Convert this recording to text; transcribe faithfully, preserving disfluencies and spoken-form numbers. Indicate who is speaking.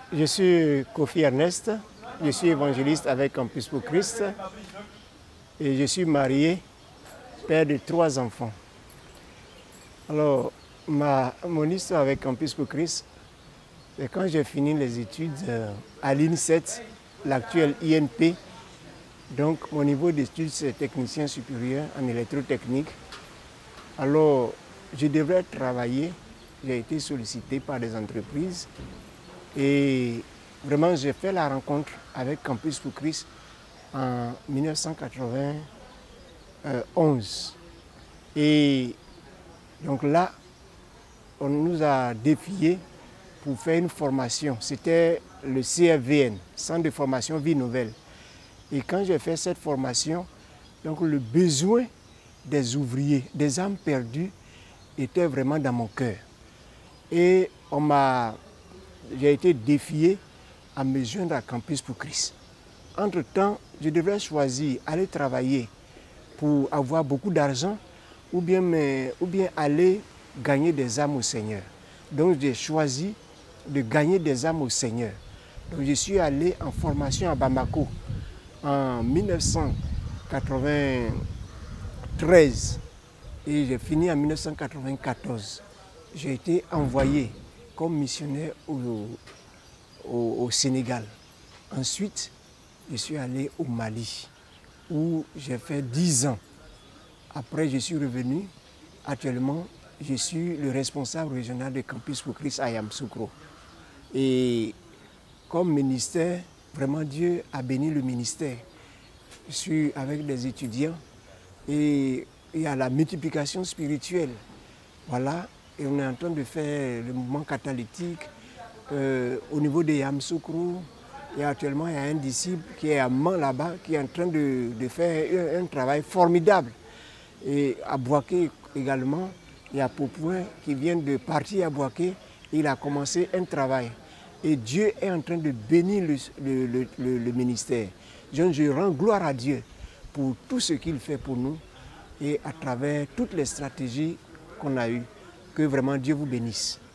Speaker 1: Je suis Kofi Ernest, je suis évangéliste avec Campus pour Christ et je suis marié, père de trois enfants. Alors, ma, mon histoire avec Campus pour Christ, c'est quand j'ai fini les études à l'INSET, l'actuel I N P. Donc, mon niveau d'études, c'est technicien supérieur en électrotechnique. Alors, je devrais travailler. J'ai été sollicité par des entreprises. Et vraiment, j'ai fait la rencontre avec Campus pour Christ en mille neuf cent quatre-vingt-onze. Et donc là, on nous a défiés pour faire une formation. C'était le C F V N, Centre de formation Vie Nouvelle. Et quand j'ai fait cette formation, donc le besoin des ouvriers, des âmes perdues, était vraiment dans mon cœur. Et on m'a, j'ai été défié à me joindre à Campus pour Christ. Entre-temps, je devrais choisir aller travailler pour avoir beaucoup d'argent ou bien, me, ou bien aller gagner des âmes au Seigneur. Donc j'ai choisi de gagner des âmes au Seigneur. Donc je suis allé en formation à Bamako en mille neuf cent quatre-vingt-treize et j'ai fini en mille neuf cent quatre-vingt-quatorze. J'ai été envoyé comme missionnaire au, au, au Sénégal. Ensuite, je suis allé au Mali où j'ai fait dix ans. Après, je suis revenu. Actuellement, je suis le responsable régional de Campus pour Christ à Yamoussoukro. Et comme ministère, vraiment Dieu a béni le ministère. Je suis avec des étudiants et il y a la multiplication spirituelle. Voilà, et on est en train de faire le mouvement catalytique euh, au niveau de Yamoussoukro. Et actuellement, il y a un disciple qui est à Mans là-bas, qui est en train de, de faire un, un travail formidable. Et à Boaké également, il y a Popouin qui vient de partir à Boaké. Il a commencé un travail. Et Dieu est en train de bénir le, le, le, le, le ministère. Je, je rends gloire à Dieu pour tout ce qu'il fait pour nous et à travers toutes les stratégies qu'on a eues. Que vraiment Dieu vous bénisse.